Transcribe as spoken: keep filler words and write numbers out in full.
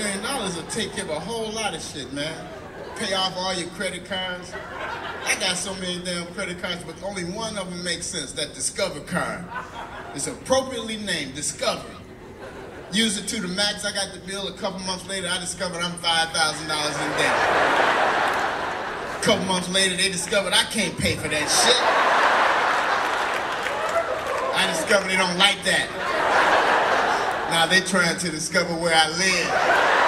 million dollars will take care of a whole lot of shit, man. Pay off all your credit cards. I got so many damn credit cards, but only one of them makes sense, that Discover card. It's appropriately named, Discover. Use it to the max. I got the bill. A couple months later, I discovered I'm five thousand dollars in debt. A couple months later, they discovered I can't pay for that shit. I discovered they don't like that. Now they trying to discover where I live.